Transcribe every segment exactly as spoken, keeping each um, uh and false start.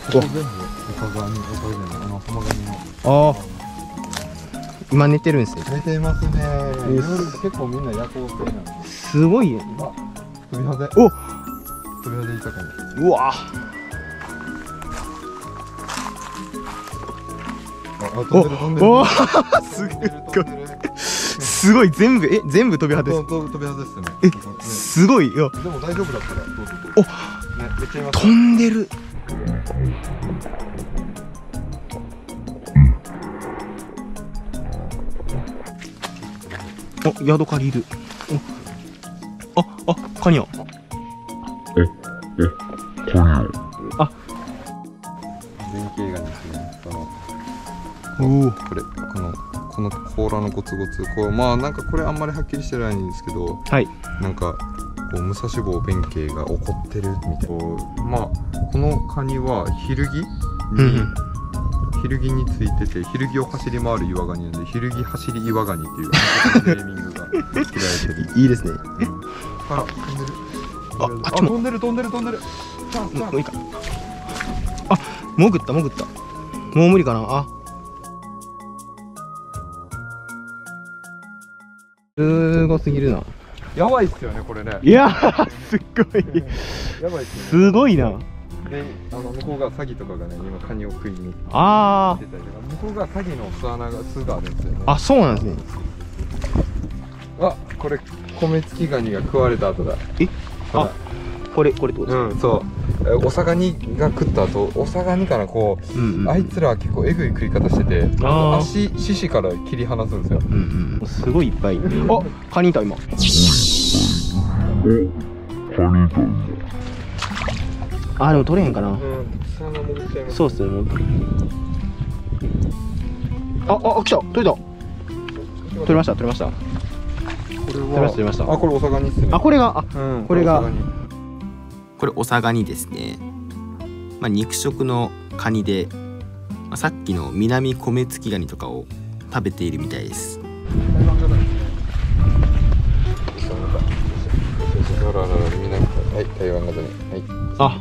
こ全部おかがに、おかがに、あの浜ガニの。 ああ。今寝てるんですね。 寝てますね。夜結構みんな夜行性なんで。 すごいよ。 飛びはぜ。 お。 飛びはぜいたかも。 うわ。 あ、飛んでる飛んでる。 おお。すごい。すごい、全部、え、全部飛びはぜ。 飛びはぜっすね。 え、すごいよ。 でも大丈夫だったら。 お。 ね、めっちゃいます。 飛んでる。お、ヤドカリいる。お、あ、あ、カニや。 え、え、カニや。 あ、 弁慶ガニですね。この、 おお、 これ、この、この甲羅のゴツゴツ、こう、まあ、なんかこれあんまりはっきりしてないんですけど。 はい。 なんか、こう武蔵坊弁慶が怒ってるみたいな。こう、まあ、このカニはヒルギに。うんヒルギについてて、ヒルギを走り回る岩ガニなんで、ヒルギ走り岩ガニっていうネーミングが付けられてる。 いいですね。 あら、飛んでる。 あ、あっちも飛んでる飛んでる飛んでる。 もういいか。あ、潜った潜った。もう無理かな。あ。すごすぎるな。 やばいっすよねこれね。 いやー、すっごい。 やばいっすね。 すごいな。 で、あの向こうがサギとかがね、今カニを食いにあ出たりとか、向こうがサギの巣穴が巣があるんですよね。 あ、あ、そうなんですね。 あ、これ米付きガニが食われた後だ。 え、あ、これこれってことですか。 うん、そう。おさがにが食った後、おさがにかな、こう、うんうん、あいつらは結構えぐい食い方してて、足獅子から切り離すんですよ。 うんうん、すごいいっぱい。あ、カニいた今。 え、カニいた。 あ、でも取れへんかな。うん、そうっすね。あ、あ、来た、取れた。取れました、取れました。これは取れました、取れました。 あ、これおさがにっすね。 あ、これが、あ、うん、これが。 これおさがにですね。まあ、肉食のカニで、まあ、さっきの南米付きガニとかを食べているみたいです。 はい、台湾型に。はい。 あ。 はい、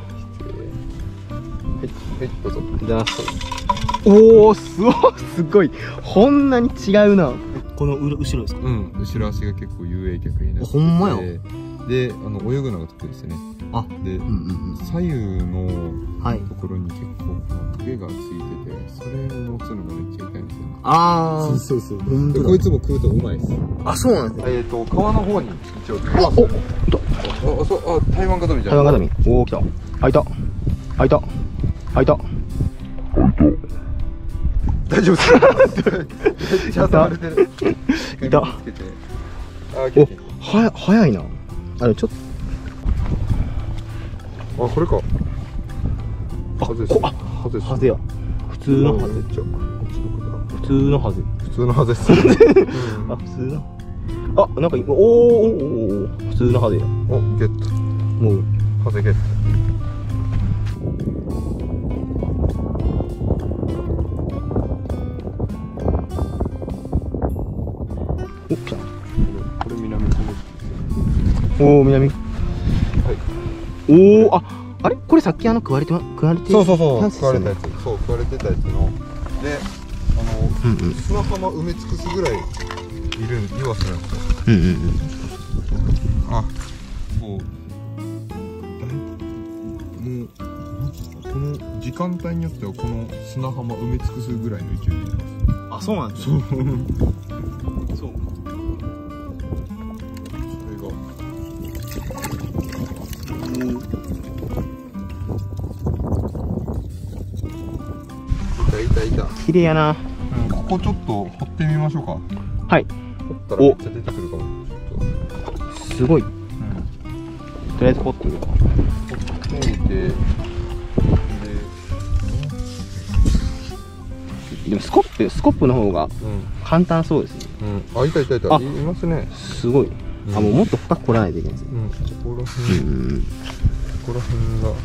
どうぞ。 じゃあ、おお、すごい、すごい。こんなに違うな。この後ろですか。 うん、後ろ足が結構遊泳客になってて。 ほんまや。 で、あの泳ぐのが得意ですね。 あ、 で、うんうんうん、左右のところに結構このトゲがついてて、それを持つのがめっちゃ痛いんですよね。 ああ、 そうそうそう。で、こいつも食うとうまいです。 あ、そうなんですね。 えっと川の方に一応。 あ、お、 あ、そう、あ、台湾ガザミじゃん。 台湾ガザミ。おお、来た。開いた。開いた。開いた。 大丈夫ですか。めっちゃ触れてる。 いた。 あ、 お、は早いな。あれちょっと。あ、これか。 あ、こ、あ、ハゼや。普通のハゼ。普通のハゼ。 普通のハゼっす。 あ、普通の。あ、なんか、おお、おお、普通のハゼや。 お、ゲット。 もう、 ハゼゲット。 お、来た。 これ南。 おお、南。 はい。 おお、あ、あれ、これさっきあの食われてま、食われて。 そうそうそう、食われたやつ。そう、食われてたやつの。で、あの、うんうん、砂浜埋め尽くすぐらい。いる、岩瀬なんですよ。 うんうんうん。 あ、そう。もう、この時間帯によっては、この砂浜埋め尽くすぐらいの勢いでいます。 あ、そうなんですね。 そう。そう。いたいた。 綺麗やな。 うん、ここちょっと掘ってみましょうか。 はい。 掘ったらめっちゃ出てくるかも。 すごい。うん、とりあえず掘ってみようか。 掘ってみて。で、 でもスコップ、スコップの方が簡単そうですね。 うん。あ、いたいたいた。いますね。 すごい。あ、もうもっと深く掘らないといけないですね。 うん。ここら辺。うん。ここら辺が。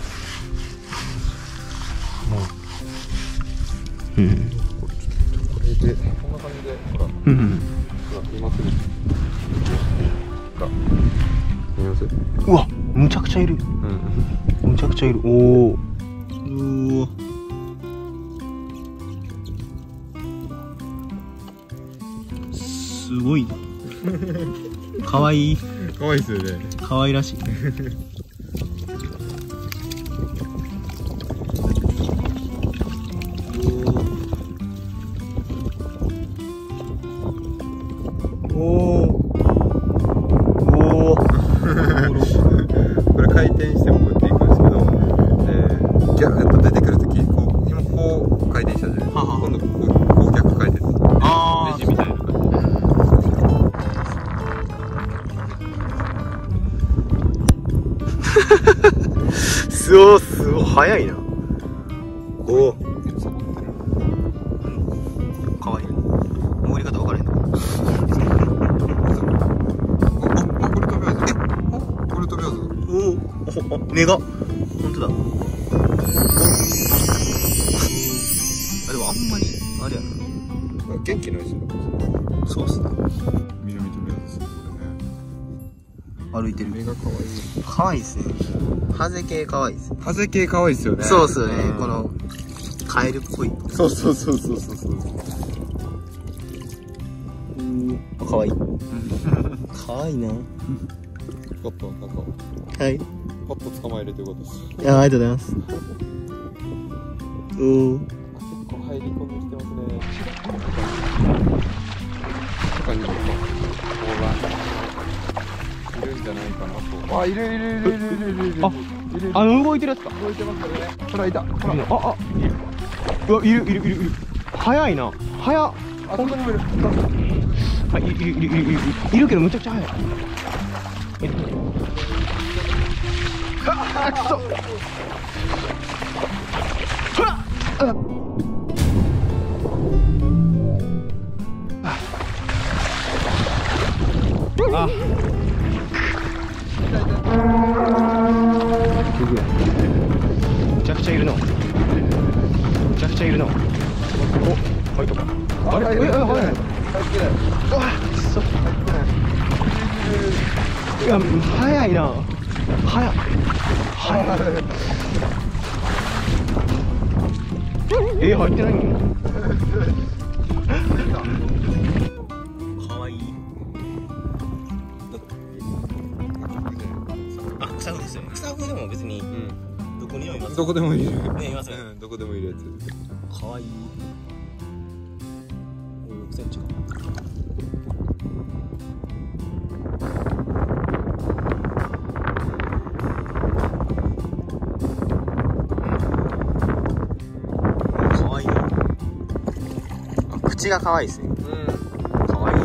うん、 これでこんな感じでほら、うん、ほら見ますね。ほら見ます。 うわ、むちゃくちゃいる。うん、むちゃくちゃいる。おお。すうおすごいな。かわいい。 かわいいですよね。 かわいらしい。おおおおこれ回転して潜っていくんですけど、えー、ギャッと出てくるとき、こう今こう回転したじゃないですか。今度こうこう逆回転。 あネジみたいな感じ。 すごすご早いな。おおかわいい。潜り方分からへんのかな。 あ、これ飛び技。え、あ、これ飛び技。 おお目が本当だ。あでもあんまりあれやな。 元気ないですよ。 そうっすね。 南飛び技ですね。 歩いてる。 目が可愛い。 可愛いですね。ハゼ系可愛いです。 ハゼ系可愛いですよね。 そうっすよね。 うんこのカエルっぽい。 そうそうそうそうそうそう。 うん可愛い。可愛いな。 ちょっとなんかはい。 パッと捕まえれてよかったです。 いやありがとうございます。おお。 結構入り込みしてますね。他にもこうがいるんじゃないかなと。あ、いるいるいるいるいるいるいる。 あいるあの動いてるやつか。 動いてますよね。ほらいた。ほら。 ああうわいるいるいるいる。早いな。早っ。 あそこにもいる。 あいるいるいるいるいるいるけどむちゃくちゃ早い。えあくそ。あむちゃくちゃいるの。むちゃくちゃいるの。お、入ったか。あれ、え、え、入らない。あ、くそ。いや、早いな。早い。早い。え、入ってないの。可愛い。あ、草笛ですよね。草笛でも別にどこにもいます。 どこでもいる。 ね、いますね。 うん、どこでもいるやつ。 可愛い。ろくセンチか。可愛い。あ、口が可愛いですね。 うん。 可愛い。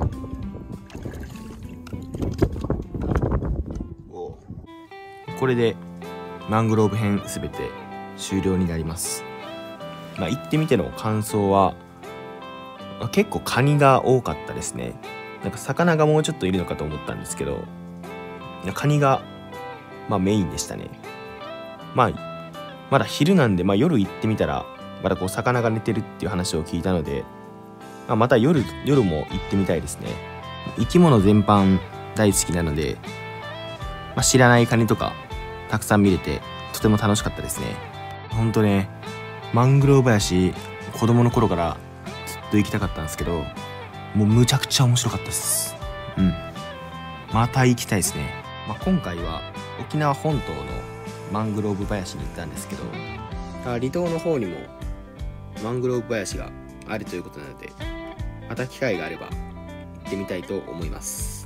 お。これでマングローブ編すべて終了になります。まあ、行ってみての感想は結構カニが多かったですね。なんか魚がもうちょっといるのかと思ったんですけど、カニがまあメインでしたね。まあまだ昼なんで、まあ、夜行ってみたらまだこう魚が寝てるっていう話を聞いたので、まあ、また夜夜も行ってみたいですね。生き物全般大好きなので、まあ、知らないカニとかたくさん見れてとても楽しかったですね。ほんとね、マングローブ林子供の頃からずっと行きたかったんですけど、もうむちゃくちゃ面白かったです。うん、また行きたいですね。まあ、今回は沖縄本島のマングローブ林に行ったんですけど、離島の方にもマングローブ林があるということなので、また機会があれば行ってみたいと思います。